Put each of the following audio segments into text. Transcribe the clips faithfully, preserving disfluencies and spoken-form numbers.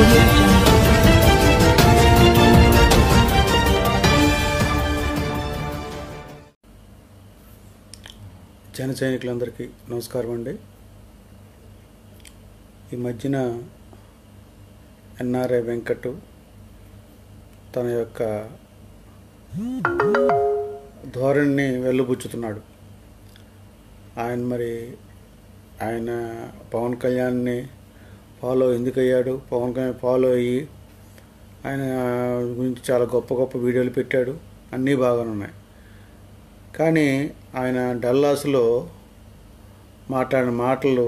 audio jungle. జన సైనికులందరికీ నమస్కారం అండి. ఈ మధ్యన ఎన్ఆర్ఐ వెంకట్ తన యొక్క ధోరణిని వెల్లుబుచ్చుతున్నాడు. ఆయన మరి ఆయన పవన్ కళ్యాణ్ని ఫాలో ఎందుకు అయ్యాడు, పవన్ కళ్యాణ్ ఫాలో అయ్యి ఆయన గురించి చాలా గొప్ప గొప్ప వీడియోలు పెట్టాడు, అన్నీ బాగానే ఉన్నాయి. కానీ ఆయన డల్లాస్లో మాట్లాడిన మాటలు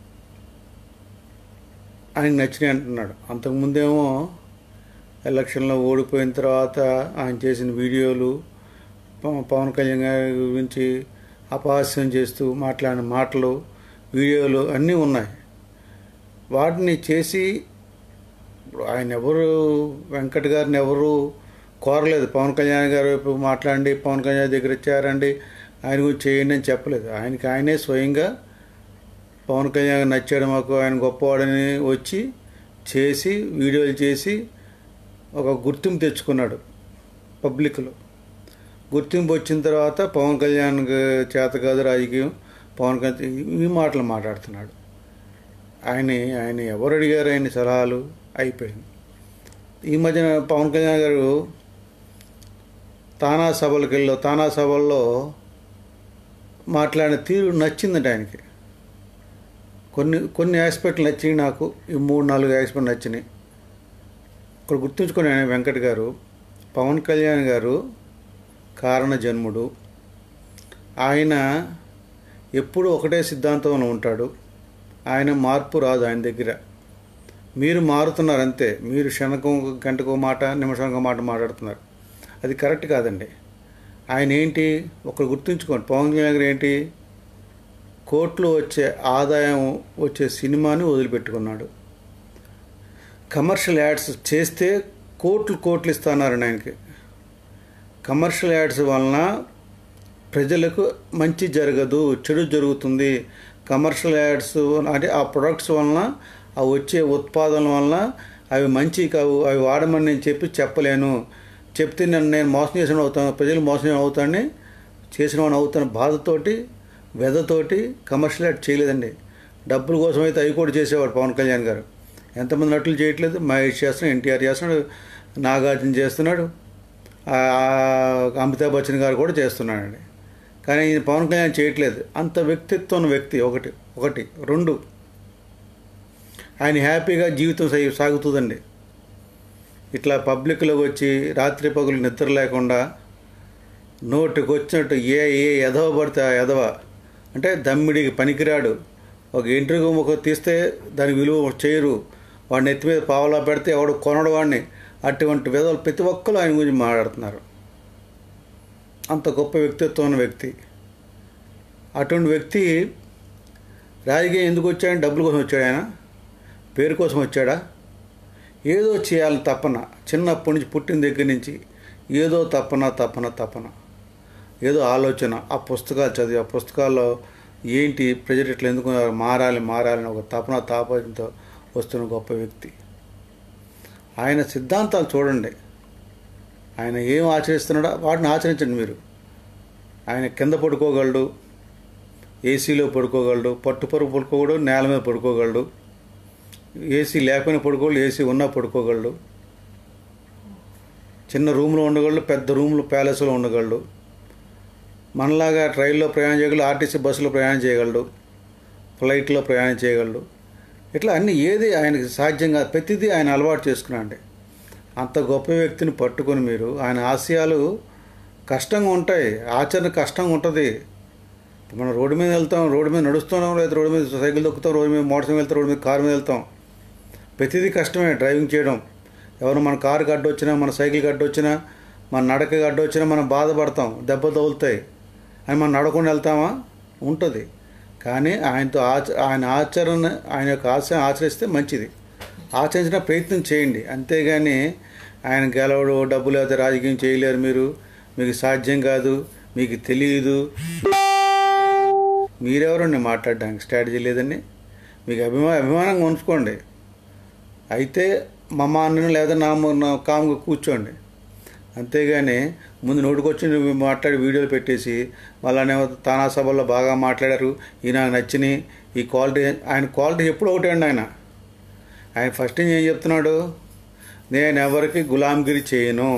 ఆయనకు నచ్చినాయి అంటున్నాడు. అంతకుముందేమో ఎలక్షన్లో ఓడిపోయిన తర్వాత ఆయన చేసిన వీడియోలు పవన్ కళ్యాణ్ గారి గురించి అపహాస్యం చేస్తూ మాట్లాడిన మాటలు వీడియోలు అన్నీ ఉన్నాయి. వాటిని చేసి ఆయన ఎవరు వెంకట్ గారిని ఎవరు కోరలేదు. పవన్ కళ్యాణ్ గారు ఇప్పుడు మాట్లాడండి, పవన్ కళ్యాణ్ దగ్గర ఇచ్చారండి, ఆయన గురించి చేయండి అని చెప్పలేదు. ఆయనకి ఆయనే స్వయంగా పవన్ కళ్యాణ్ నచ్చాడు, మాకు ఆయన గొప్పవాడని వచ్చి చేసి వీడియోలు చేసి ఒక గుర్తింపు తెచ్చుకున్నాడు పబ్లిక్లో. గుర్తింపు వచ్చిన తర్వాత పవన్ కళ్యాణ్ చేత కాదు రాజకీయం, పవన్ కళ్యాణ్ ఈ మాటలు మాట్లాడుతున్నాడు. ఆయన ఆయన ఎవరు అడిగారు ఆయన సలహాలు అయిపోయింది. ఈ మధ్యన పవన్ కళ్యాణ్ గారు తానా సభలకు వెళ్ళి తానా సభల్లో మాట్లాడిన తీరు నచ్చిందంట ఆయనకి. కొన్ని కొన్ని ఆస్పెక్ట్లు నచ్చినాయి నాకు. ఈ మూడు నాలుగు ఆస్పెక్ట్లు నచ్చినాయి. ఇక్కడ గుర్తుంచుకొని ఆయన వెంకట్ గారు, పవన్ కళ్యాణ్ గారు కారణ జన్ముడు. ఆయన ఎప్పుడూ ఒకటే సిద్ధాంతంలో ఉంటాడు. ఆయన మార్పు రాదు ఆయన దగ్గర. మీరు మారుతున్నారు అంతే. మీరు క్షణకం గంటకో మాట నిమిషంకో మాట మాట్లాడుతున్నారు. అది కరెక్ట్ కాదండి. ఆయన ఏంటి ఒకరు గుర్తుంచుకోండి, పవన్ కళ్యాణ్ గారు ఏంటి కోట్లు వచ్చే ఆదాయం వచ్చే సినిమాని వదిలిపెట్టుకున్నాడు. కమర్షియల్ యాడ్స్ చేస్తే కోట్లు కోట్లు ఇస్తున్నారండి ఆయనకి. కమర్షియల్ యాడ్స్ వలన ప్రజలకు మంచి జరగదు, చెడు జరుగుతుంది. కమర్షియల్ యాడ్స్ అంటే ఆ ప్రొడక్ట్స్ వలన ఆ వచ్చే ఉత్పాదనల వలన అవి మంచి కావు, అవి వాడమని నేను చెప్పి చెప్పలేను. చెప్తే నన్ను నేను మోసం చేసిన అవుతాను, ప్రజలు మోసం అవుతానని చేసిన వాడిని అవుతాను బాధతోటి వెదతోటి కమర్షియల్ యాడ్ చేయలేదండి. డబ్బుల కోసం అయితే అవి కూడా చేసేవాడు పవన్ కళ్యాణ్ గారు. ఎంతమంది నటులు చేయట్లేదు, మహేష్ చేస్తున్నాడు, ఎన్టీఆర్ చేస్తున్నాడు, నాగార్జున చేస్తున్నాడు, అమితాబ్ బచ్చన్ గారు కూడా చేస్తున్నాడండి. కానీ ఈయన పవన్ కళ్యాణ్ చేయట్లేదు. అంత వ్యక్తిత్వం వ్యక్తి ఒకటి ఒకటి రెండు ఆయన హ్యాపీగా జీవితం సాగుతుందండి. ఇట్లా పబ్లిక్లోకి వచ్చి రాత్రి పగులు నిద్ర లేకుండా నోటికి వచ్చినట్టు ఏ ఏ ఎదవ పడితే ఆ ఎదవ అంటే దమ్మిడికి పనికిరాడు. ఒక ఇంటర్వ్యూ ముఖ తీస్తే దాని విలువ చేయరు. వాడిని ఎత్తి మీద పావలా పెడితే ఎవడు కొనడు వాడిని. అటువంటి విధవలు ప్రతి ఒక్కరు ఆయన గురించి మాట్లాడుతున్నారు. అంత గొప్ప వ్యక్తిత్వం ఉన్న వ్యక్తి. అటువంటి వ్యక్తి రాజకీయం ఎందుకు వచ్చాడని డబ్బుల కోసం వచ్చాడు, ఆయన పేరు కోసం వచ్చాడా? ఏదో చేయాలని తపన, చిన్నప్పటి నుంచి పుట్టిన దగ్గర నుంచి ఏదో తపన తపన తపన ఏదో ఆలోచన. ఆ పుస్తకాలు చదివి ఆ పుస్తకాల్లో ఏంటి ప్రజలు ఇట్లా ఎందుకు మారాలి మారాలని ఒక తపన తాపంతో వస్తున్న గొప్ప వ్యక్తి. ఆయన సిద్ధాంతాలు చూడండి. ఆయన ఏం ఆచరిస్తున్నాడో వాటిని ఆచరించండి మీరు. ఆయన కింద పడుకోగలడు, ఏసీలో పడుకోగలడు, పట్టుపరుపు పడుకోగలడు, నేల మీద పడుకోగలడు, ఏసీ లేకపోయినా పడుకోగలడు, ఏసీ ఉన్నా పడుకోగలడు, చిన్న రూమ్లో ఉండగలడు, పెద్ద రూమ్లో ప్యాలెస్లో ఉండగలడు, మనలాగా ట్రైన్లో ప్రయాణం చేయగలడు, ఆర్టీసీ బస్సులో ప్రయాణం చేయగలడు, ఫ్లైట్లో ప్రయాణం చేయగలడు. ఇట్లా అన్నీ ఏది ఆయనకి సాధ్యంగా ప్రతిదీ ఆయన అలవాటు చేసుకున్నాండి. అంత గొప్ప వ్యక్తిని పట్టుకొని మీరు ఆయన ఆశయాలు కష్టంగా ఉంటాయి, ఆచరణ కష్టంగా ఉంటుంది. మనం రోడ్డు మీద వెళ్తాం, రోడ్డు మీద నడుస్తున్నాం, లేదా రోడ్డు మీద సైకిల్ దొక్కుతాం, రోడ్డు మీద మోటార్ సైకిల్ వెళ్తాం, రోడ్డు మీద కారు మీద వెళ్తాం. ప్రతిదీ కష్టమే డ్రైవింగ్ చేయడం. ఎవరు మన కారు గడ్డ వచ్చినా, మన సైకిల్ గడ్డ వచ్చినా, మన నడక గడ్డ వచ్చినా మనం బాధపడతాం, దెబ్బ తగులుతాయి అని మనం నడకుండా వెళ్తామా? ఉంటుంది. కానీ ఆయనతో ఆచ ఆయన ఆచరణ ఆయన యొక్క ఆశయం ఆచరిస్తే మంచిది. ఆచరించిన ప్రయత్నం చేయండి. అంతేగాని ఆయన గెలవడు, డబ్బులు అయితే రాజకీయం చేయలేరు, మీరు మీకు సాధ్యం కాదు, మీకు తెలియదు, మీరెవరండి మాట్లాడడానికి? స్ట్రాటజీ లేదండి. మీకు అభిమా అభిమానంగా ఉంచుకోండి. అయితే మా అన్నను లేదా నా నా కాముగా కూర్చోండి. అంతేగాని ముందు నోటికొచ్చి నువ్వు మాట్లాడి వీడియోలు పెట్టేసి వాళ్ళనేమో తానా సభల్లో బాగా మాట్లాడారు, ఈ నాకు నచ్చినాయి, ఈ క్వాలిటీ. ఆయన క్వాలిటీ ఎప్పుడు ఒకటే అండి. ఆయన ఆయన ఫస్ట్ ఏం చెప్తున్నాడు, నేను ఎవరికి గులాంగిరి చేయను,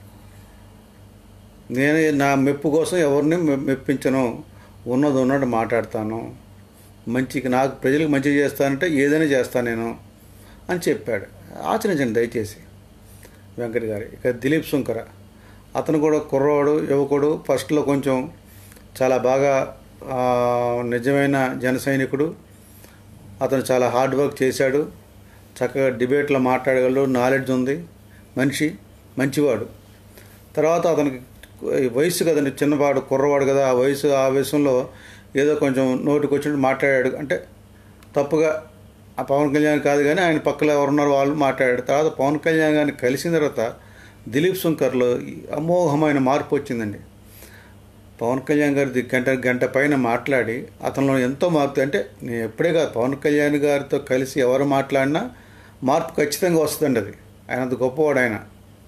నేను నా మెప్పు కోసం ఎవరిని మెప్పించను, ఉన్నది ఉన్నట్టు మాట్లాడతాను, మంచికి నాకు ప్రజలకు మంచి చేస్తానంటే ఏదైనా చేస్తాను నేను అని చెప్పాడు. ఆచరించండి దయచేసి వెంకట్ గారు. ఇక దిలీప్ శుంకర, అతను కూడా కుర్రవాడు, యువకుడు, ఫస్ట్లో కొంచెం చాలా బాగా నిజమైన జన సైనికుడు. అతను చాలా హార్డ్ వర్క్ చేశాడు, చక్కగా డిబేట్లో మాట్లాడగలడు, నాలెడ్జ్ ఉంది, మనిషి మంచివాడు. తర్వాత అతనికి వయసు కదండి, చిన్నవాడు కుర్రవాడు కదా, ఆ వయసు ఆ వయసులో ఏదో కొంచెం నోటికి వచ్చినట్టు మాట్లాడాడు. అంటే తప్పుగా ఆ పవన్ కళ్యాణ్ కాదు కానీ ఆయన పక్కన ఎవరున్నారు వాళ్ళు మాట్లాడాడు. తర్వాత పవన్ కళ్యాణ్ గారిని కలిసిన తర్వాత దిలీప్ శుంకర్లో అమోఘమైన మార్పు వచ్చిందండి. పవన్ కళ్యాణ్ గారి గంట గంట పైన మాట్లాడి అతనిలో ఎంతో మార్పు. అంటే నేను ఎప్పుడే కాదు, పవన్ కళ్యాణ్ గారితో కలిసి ఎవరు మాట్లాడినా మార్పు ఖచ్చితంగా వస్తుందండి. అది ఆయన అంత గొప్పవాడు. ఆయన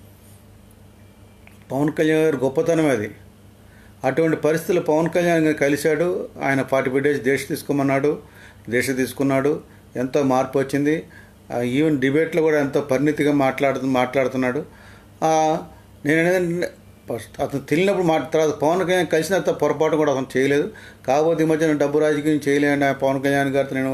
పవన్ కళ్యాణ్ గారి గొప్పతనం అది. అటువంటి పరిస్థితుల్లో పవన్ కళ్యాణ్ గారు కలిశాడు. ఆయన ఫార్టీ ఫైవ్ డేస్ దేశ తీసుకోమన్నాడు, దేశ తీసుకున్నాడు. ఎంతో మార్పు వచ్చింది. ఈవెన్ డిబేట్లో కూడా ఎంతో పరిణితిగా మాట్లాడుతూ మాట్లాడుతున్నాడు నేను అనేది ఫస్ట్ అతను తెలియనప్పుడు మాట. తర్వాత పవన్ కళ్యాణ్ కలిసిన తర్వాత పొరపాటు కూడా అతను చేయలేదు. కాకపోతే ఈ మధ్య డబ్బు రాజకీయం చేయలేండి పవన్ కళ్యాణ్ గారితో నేను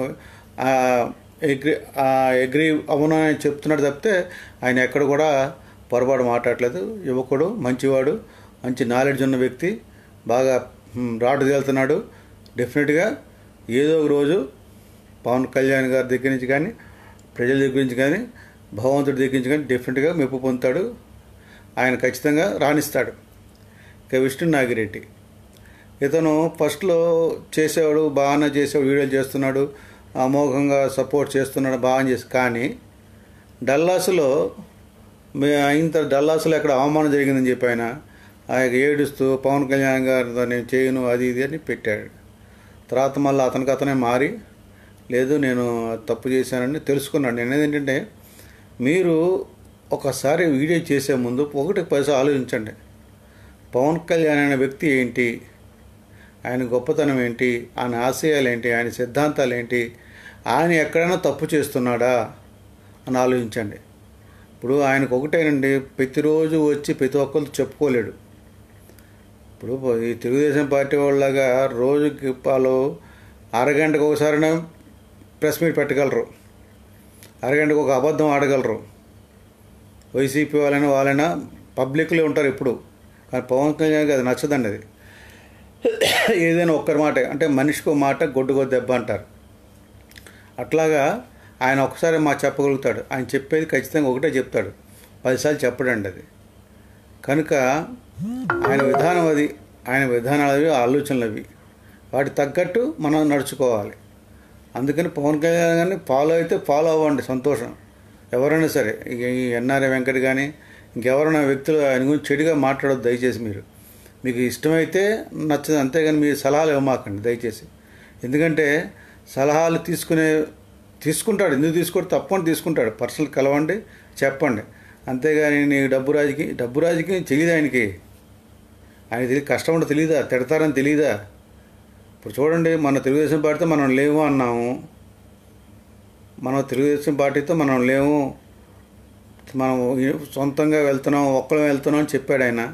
ఎగ్రీ ఎగ్రీ అవును అని చెప్తున్నాడు తప్పితే ఆయన ఎక్కడ కూడా పొరపాటు మాట్లాడలేదు. యువకుడు, మంచివాడు, మంచి నాలెడ్జ్ ఉన్న వ్యక్తి, బాగా రాటు తేలుతున్నాడు. డెఫినెట్గా ఏదో ఒక రోజు పవన్ కళ్యాణ్ గారి దగ్గర నుంచి కానీ, ప్రజల దగ్గర నుంచి కానీ, భగవంతుడి దగ్గర నుంచి కానీ డెఫినెట్గా మెప్పు పొందుతాడు. ఆయన ఖచ్చితంగా రాణిస్తాడు. ఇక విష్ణు నాగిరెడ్డి, ఇతను ఫస్ట్లో చేసేవాడు, బాగానే చేసేవాడు, వీడియోలు చేస్తున్నాడు, అమోఘంగా సపోర్ట్ చేస్తున్నాడు, బాగా చేసి. కానీ డల్లాస్లో మే అయిన తర్వాత డల్లాస్లో ఎక్కడ అవమానం జరిగిందని చెప్పి ఆయన ఆయన ఏడుస్తూ పవన్ కళ్యాణ్ గారితో నేను చేయను అది ఇది అని పెట్టాడు. తర్వాత మళ్ళీ అతనికి అతనే మారి లేదు నేను తప్పు చేశానని తెలుసుకున్నాడు. నేను ఏంటంటే మీరు ఒకసారి వీడియో చేసే ముందు ఒకటి పైసా ఆలోచించండి. పవన్ కళ్యాణ్ అనే వ్యక్తి ఏంటి, ఆయన గొప్పతనం ఏంటి, ఆయన ఆశయాలు ఏంటి, ఆయన సిద్ధాంతాలు ఏంటి, ఆయన ఎక్కడైనా తప్పు చేస్తున్నాడా అని ఆలోచించండి. ఇప్పుడు ఆయనకు ఒకటేనండి, ప్రతిరోజు వచ్చి ప్రతి ఒక్కరు చెప్పుకోలేడు. ఇప్పుడు ఈ తెలుగుదేశం పార్టీ వాళ్ళగా రోజుకి వాళ్ళు అరగంటకు ఒకసారైనా ప్రెస్ మీట్ పెట్టగలరు, అరగంటకు ఒక అబద్ధం ఆడగలరు. వైసీపీ వాళ్ళైనా వాళ్ళైనా పబ్లిక్లో ఉంటారు ఎప్పుడు. కానీ పవన్ కళ్యాణ్కి అది నచ్చదండి. అది ఏదైనా ఒక్కరి మాట అంటే మనిషికో మాట గొడ్డుకో దెబ్బ అంటారు. అట్లాగా ఆయన ఒకసారి మా చెప్పగలుగుతాడు. ఆయన చెప్పేది ఖచ్చితంగా ఒకటే చెప్తాడు, పదిసార్లు చెప్పడండి అది. కనుక ఆయన విధానం అది, ఆయన విధానాలు అవి, ఆలోచనలు అవి, వాటి తగ్గట్టు మనం నడుచుకోవాలి. అందుకని పవన్ కళ్యాణ్ గారిని ఫాలో అయితే ఫాలో అవ్వండి, సంతోషం. ఎవరైనా సరే, ఈ ఎన్ఆర్ఏ వెంకట్ కానీ ఇంకెవరైనా వ్యక్తులు ఆయన గురించి చెడుగా మాట్లాడొద్దు దయచేసి. మీరు మీకు ఇష్టమైతే నచ్చదు, అంతేగాని మీరు సలహాలు ఇవ్వమాకండి దయచేసి. ఎందుకంటే సలహాలు తీసుకునే తీసుకుంటాడు, ఎందుకు తీసుకోడు, తప్పకుండా తీసుకుంటాడు. పర్సనల్ కలవండి, చెప్పండి. అంతేగాని నీకు డబ్బు రాజకీయం డబ్బు రాజకీయం తెలియదు ఆయనకి. ఆయన తెలియదు, కష్టం ఉంటే తెలియదా, తిడతారని తెలియదా. ఇప్పుడు చూడండి, మన తెలుగుదేశం పార్టీతో మనం లేవు అన్నాము, మనం తెలుగుదేశం పార్టీతో మనం లేవు, మనం సొంతంగా వెళ్తున్నాం, ఒక్కరం వెళ్తున్నాం అని చెప్పాడు ఆయన.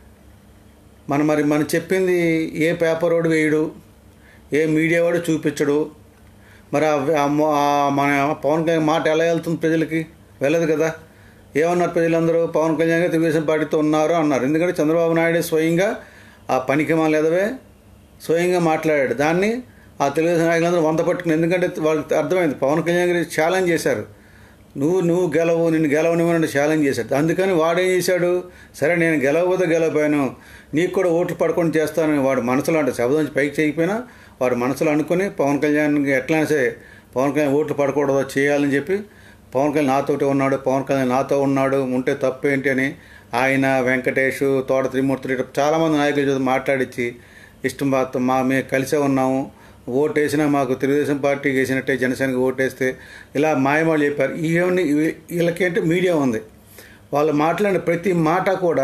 మన మరి మనం చెప్పింది ఏ పేపర్ వాడు వేయడు, ఏ మీడియా వాడు చూపించడు. మరి మన పవన్ కళ్యాణ్ మాట ఎలా వెళ్తుంది ప్రజలకి? వెళ్ళదు కదా. ఏమన్నారు ప్రజలందరూ? పవన్ కళ్యాణ్ గారు తెలుగుదేశం పార్టీతో ఉన్నారు అన్నారు. ఎందుకంటే చంద్రబాబు నాయుడు స్వయంగా ఆ పనికి మాలేదవే స్వయంగా మాట్లాడాడు. దాన్ని ఆ తెలుగుదేశం నాయకులందరూ వంద పట్టుకుని, ఎందుకంటే వాళ్ళకి అర్థమైంది పవన్ కళ్యాణ్ గారు ఛాలెంజ్ చేశారు, నువ్వు నువ్వు గెలవు, నిన్ను గెలవనివ్వని ఛాలెంజ్ చేశాడు. అందుకని వాడేం చేశాడు, సరే నేను గెలవబోతే గెలవపోయాను, నీకు కూడా ఓట్లు పడుకొని చేస్తానని వాడు మనసులో, అంటే శబ్దం పైకి చేయకపోయినా వాడు మనసులో అనుకుని పవన్ కళ్యాణ్కి ఎట్లయినా సరే పవన్ కళ్యాణ్ ఓట్లు పడకూడదు చేయాలని చెప్పి, పవన్ కళ్యాణ్ నాతోటే ఉన్నాడు, పవన్ కళ్యాణ్ నాతో ఉన్నాడు, ఉంటే తప్పేంటి అని ఆయన, వెంకటేష్, తోట త్రిమూర్తులు, చాలామంది నాయకుల చేత మాట్లాడించి ఇష్టం మా మేము కలిసే ఉన్నాము, ఓటు వేసినా మాకు తెలుగుదేశం పార్టీకి వేసినట్టే జనసేనకి ఓటు వేస్తే ఇలా మాయమాటలు చెప్పారు. ఇవన్నీ వీళ్ళకేంటే మీడియా ఉంది, వాళ్ళు మాట్లాడిన ప్రతి మాట కూడా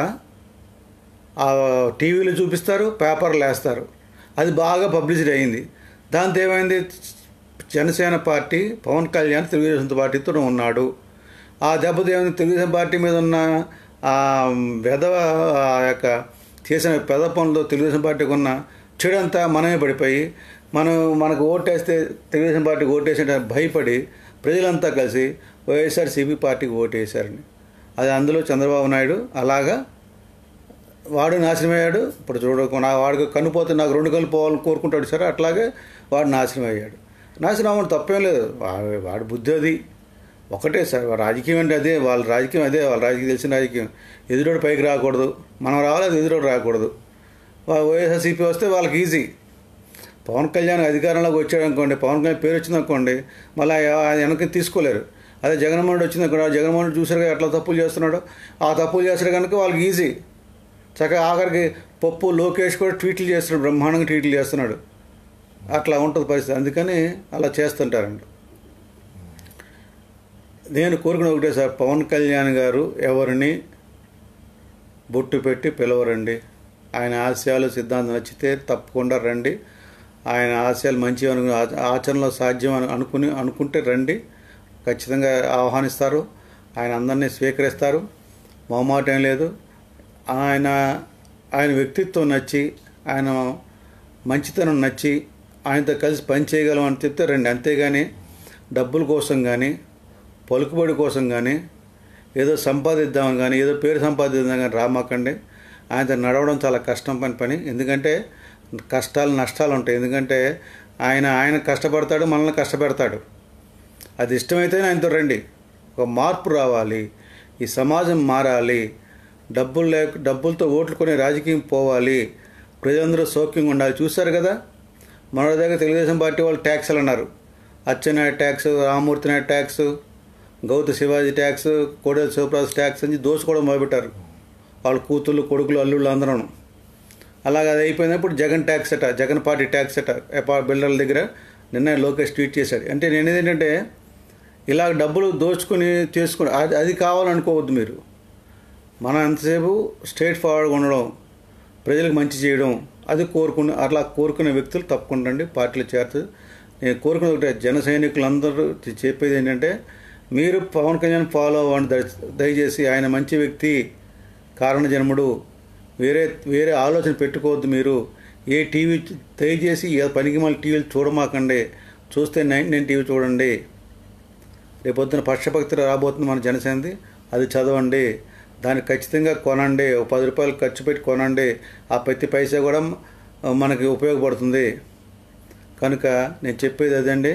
టీవీలో చూపిస్తారు, పేపర్లు వేస్తారు. అది బాగా పబ్లిసిటీ అయింది. దాంతో ఏమైంది, జనసేన పార్టీ పవన్ కళ్యాణ్ తెలుగుదేశం పార్టీతో ఉన్నాడు. ఆ దెబ్బతో ఏమైంది, తెలుగుదేశం పార్టీ మీద ఉన్న వెధవ యొక్క చేసిన పెద్ద పనులు తెలుగుదేశం పార్టీకి ఉన్న చెడంతా మనమే పడిపోయి మనం మనకు ఓటేస్తే తెలుగుదేశం పార్టీకి ఓటేసే భయపడి ప్రజలంతా కలిసి వైఎస్ఆర్సీపీ పార్టీకి ఓటేశారని. అది అందులో చంద్రబాబు నాయుడు అలాగా వాడు నాశనం అయ్యాడు. ఇప్పుడు చూడకు నా వాడికి కనుపోతే నాకు రెండు కళ్ళు పోవాలని కోరుకుంటాడు సరే, అట్లాగే వాడు నాశనం అయ్యాడు. నాశనం అవ్వడం తప్పేం లేదు, వాడి బుద్ధి అది ఒకటే సార్. రాజకీయం అంటే అదే, వాళ్ళ రాజకీయం అదే, వాళ్ళ రాజకీయం తెలిసిన రాజకీయం. ఎదురోడు పైకి రాకూడదు, మనం రావాలి, ఎదురోడు రాకూడదు. వైఎస్ఆర్సీపీ వస్తే వాళ్ళకి ఈజీ. పవన్ కళ్యాణ్ అధికారంలోకి వచ్చాడు అనుకోండి, పవన్ కళ్యాణ్ పేరు వచ్చిందనుకోండి, మళ్ళీ వెనక్కి తీసుకోలేరు. అదే జగన్మోహన్ రెడ్డి వచ్చిందనుకోండి, జగన్మోహన్ రెడ్డి చూసారు ఎట్లా తప్పులు చేస్తున్నాడు, ఆ తప్పులు చేస్తాడు కనుక వాళ్ళకి ఈజీ. చక్కగా ఆఖరికి పప్పు లోకేష్ కూడా ట్వీట్లు చేస్తున్నాడు, బ్రహ్మాండంగా ట్వీట్లు చేస్తున్నాడు. అట్లా ఉంటుంది పరిస్థితి, అందుకని అలా చేస్తుంటారండి. నేను కోరుకున్న ఒకటే సార్, పవన్ కళ్యాణ్ గారు ఎవరిని బొట్టు పెట్టి పిలవరండి. ఆయన ఆశయాలు సిద్ధాంతం నచ్చితే తప్పకుండా రండి. ఆయన ఆశయాలు మంచి అను ఆచరణలో సాధ్యం అని అనుకుని అనుకుంటే రండి, ఖచ్చితంగా ఆహ్వానిస్తారు. ఆయన అందరినీ స్వీకరిస్తారు, మొహమాటం లేదు. ఆయన ఆయన వ్యక్తిత్వం నచ్చి, ఆయన మంచితనం నచ్చి ఆయనతో కలిసి పని చేయగలం అని చెప్తే రండి. అంతేగాని డబ్బుల కోసం కానీ పలుకుబడి కోసం కానీ ఏదో సంపాదిద్దామని కానీ ఏదో పేరు సంపాదిద్దాం కానీ రామాకండి. ఆయనతో నడవడం చాలా కష్టం పని పని ఎందుకంటే కష్టాలు నష్టాలు ఉంటాయి. ఎందుకంటే ఆయన ఆయన కష్టపడతాడు, మనల్ని కష్టపెడతాడు. అది ఇష్టమైతేనే ఆయనతో రండి. ఒక మార్పు రావాలి, ఈ సమాజం మారాలి, డబ్బులు లేక డబ్బులతో ఓట్లు కొనే రాజకీయం పోవాలి, ప్రజలందరూ సౌఖ్యంగా ఉండాలి. చూశారు కదా, మన దగ్గర తెలుగుదేశం పార్టీ వాళ్ళు ట్యాక్స్లు అన్నారు. Atchannaidu tax, Ramamurthy Naidu tax, Gouthu Sivaji tax, Kodela Sivaprasad tax అని దోచుకోవడం మొదలుపెట్టారు. వాళ్ళ కూతుళ్ళు, కొడుకులు, అల్లుళ్ళు అందరూ. అలాగే అది అయిపోయినప్పుడు జగన్ ట్యాక్స్ అట, జగన్ పార్టీ ట్యాక్స్ అట ఎపా బిల్డర్ల దగ్గర నిన్న లోకేష్ ట్వీట్ చేశాడు. అంటే నేను ఏంటంటే ఇలా డబ్బులు దోచుకుని చేసుకుని అది అది కావాలనుకోవద్దు మీరు. మనం ఎంతసేపు స్ట్రైట్ ఫార్వర్డ్గా ఉండడం, ప్రజలకు మంచి చేయడం, అది కోరుకుని అట్లా కోరుకునే వ్యక్తులు తప్పకుండా అండి పార్టీలో చేరుతుంది. నేను కోరుకునే ఒకటే, జన సైనికులందరూ చెప్పేది ఏంటంటే మీరు పవన్ కళ్యాణ్ ఫాలో అవ్వండి దయచేసి. ఆయన మంచి వ్యక్తి, కారణ జన్ముడు, వేరే వేరే ఆలోచన పెట్టుకోవద్దు. మీరు ఏ టీవీ దయచేసి ఏ పనికి మళ్ళీ టీవీలు చూడమాకండి. చూస్తే నైన్ నైన్ టీవీ చూడండి. రేపొద్దున పక్షభక్తి రాబోతుంది మన జనసేనది, అది చదవండి, దాన్ని ఖచ్చితంగా కొనండి. ఒక పది రూపాయలు ఖర్చు పెట్టి కొనండి, ఆ ప్రతి పైసా కూడా మనకి ఉపయోగపడుతుంది. కనుక నేను చెప్పేది అదండి,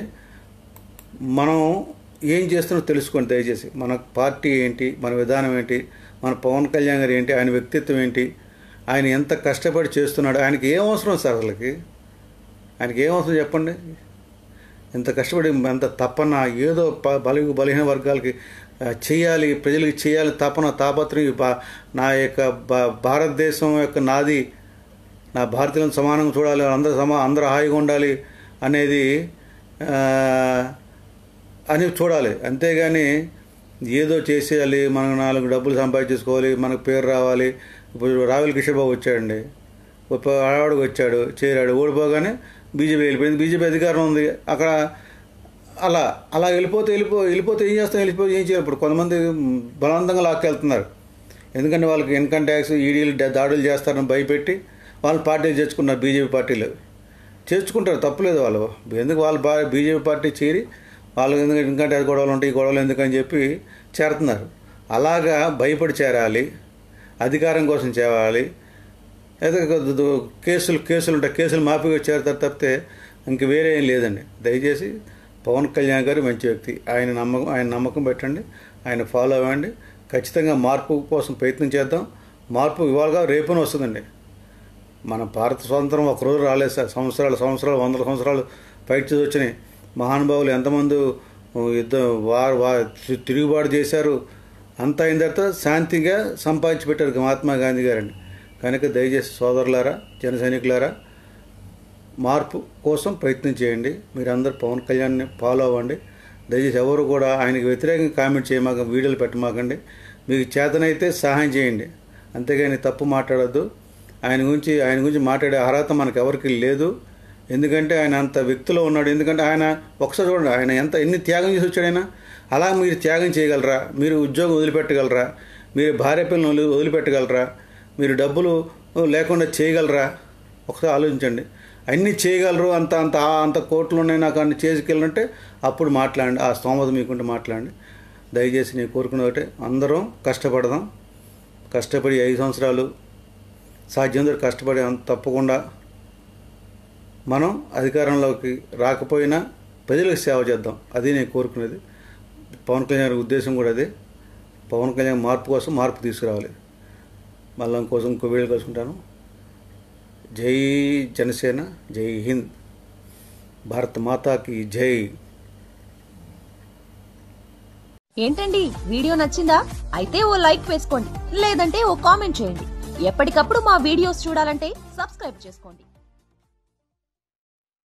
మనం ఏం చేస్తున్నారో తెలుసుకోండి దయచేసి. మన పార్టీ ఏంటి, మన విధానం ఏంటి, మన పవన్ కళ్యాణ్ గారు ఏంటి, ఆయన వ్యక్తిత్వం ఏంటి, ఆయన ఎంత కష్టపడి చేస్తున్నాడు, ఆయనకి ఏం అవసరం సార్, అసలుకి ఆయనకి ఏం అవసరం చెప్పండి. ఎంత కష్టపడి ఎంత తపన, ఏదో బల బలహీన వర్గాలకి చేయాలి, ప్రజలకి చేయాలి తపన తాపత్రయం. నా యొక్క భారతదేశం యొక్క నాది, నా భారతీయులను సమానంగా చూడాలి, అందరూ సమా అందరూ హాయిగా ఉండాలి అనేది అని చూడాలి. అంతేగాని ఏదో చేసేయాలి, మనం నాలుగు డబ్బులు సంపాదించుకోవాలి, మనకు పేరు రావాలి. ఇప్పుడు రావుల కిషోర్ బాబు వచ్చాడండి, ఆడవాడికి వచ్చాడు, చేరాడు, ఓడిపోగానే బీజేపీ వెళ్ళిపోయింది. బీజేపీ అధికారం ఉంది అక్కడ. అలా అలా వెళ్ళిపోతే వెళ్ళిపో వెళ్ళిపోతే ఏం చేస్తాం, వెళ్ళిపోతే ఏం చేయాలి. ఇప్పుడు కొంతమంది బలవంతంగా లాక్కెళ్తున్నారు, ఎందుకంటే వాళ్ళకి ఇన్కమ్ ట్యాక్స్ ఈడీలు దాడులు చేస్తారని భయపెట్టి వాళ్ళు పార్టీలు చేర్చుకున్నారు. బీజేపీ పార్టీలు చేర్చుకుంటారు, తప్పులేదు. వాళ్ళు ఎందుకు వాళ్ళు బా బీజేపీ పార్టీ చేరి వాళ్ళకి ఎందుకంటే ఇన్కమ్ ట్యాక్స్ గొడవలు ఉంటాయి, ఈ గొడవలు ఎందుకని చెప్పి చేరుతున్నారు. అలాగా భయపడి చేరాలి, అధికారం కోసం చేరాలి. అయితే కేసులు కేసులు ఉంటాయి, కేసులు మాఫీగా చేరుతారు తప్పితే ఇంక వేరే ఏం లేదండి. దయచేసి పవన్ కళ్యాణ్ గారు మంచి వ్యక్తి, ఆయన నమ్మకం ఆయన నమ్మకం పెట్టండి, ఆయన ఫాలో అవ్వండి. ఖచ్చితంగా మార్పు కోసం ప్రయత్నం చేద్దాం. మార్పు ఇవాళగా రేపునే వస్తుందండి. మన భారత స్వాతంత్రం ఒకరోజు రాలేదు సార్, సంవత్సరాలు సంవత్సరాలు వందల సంవత్సరాలు ఫైట్ చేసి వచ్చినాయి. మహానుభావులు ఎంతమంది యుద్ధం వారు వా తిరుగుబాటు చేశారు. అంతా అయిన తర్వాత శాంతిగా సంపాదించి పెట్టారు మహాత్మా గాంధీ గారండి. కనుక దయచేసి సోదరులారా, జన సైనికులారా, మార్పు కోసం ప్రయత్నం చేయండి. మీరందరూ పవన్ కళ్యాణ్ని ఫాలో అవ్వండి. దయచేసి ఎవరు కూడా ఆయనకి వ్యతిరేకంగా కామెంట్ చేయమాక, వీడియోలు పెట్టమాకండి. మీకు చేతనైతే సహాయం చేయండి, అంతేగాని తప్పు మాట్లాడద్దు. ఆయన గురించి ఆయన గురించి మాట్లాడే అర్హత మనకు ఎవరికి లేదు. ఎందుకంటే ఆయన అంత వ్యక్తిలో ఉన్నాడు. ఎందుకంటే ఆయన ఒకసారి చూడండి, ఆయన ఎంత ఎన్ని త్యాగం చేసి వచ్చాడు ఆయన. అలా మీరు త్యాగం చేయగలరా? మీరు ఉద్యోగం వదిలిపెట్టగలరా? మీరు భార్య పిల్లలు వదిలిపెట్టగలరా? మీరు డబ్బులు లేకుండా చేయగలరా? ఒకసారి ఆలోచించండి. అన్నీ చేయగలరు, అంత అంత అంత కోట్లు ఉన్నాయి నాకు అన్ని చేసుకెళ్ళంటే అప్పుడు మాట్లాడండి. ఆ స్తోమత మీకుంటే మాట్లాడండి. దయచేసి నేను కోరుకునే ఒకటే, అందరం కష్టపడదాం. కష్టపడి ఐదు సంవత్సరాలు సాధ్యంతో కష్టపడి తప్పకుండా మనం అధికారంలోకి రాకపోయినా ప్రజలకు సేవ చేద్దాం. అది నేను కోరుకునేది. పవన్ కళ్యాణ్ ఉద్దేశం కూడా అదే. పవన్ కళ్యాణ్ మార్పు కోసం మార్పు తీసుకురావాలి. మళ్ళీ కోసం ఇంకో వీడియో కలుసుకుంటాను. జై జనసేన, జై హింద్, భారత మాతాకి జై. ఏంటండి వీడియో నచ్చిందా? అయితే ఓ లైక్ వేసుకోండి, లేదంటే ఓ కామెంట్ చేయండి. ఎప్పటికప్పుడు మా వీడియోస్ చూడాలంటే సబ్స్క్రైబ్ చేసుకోండి.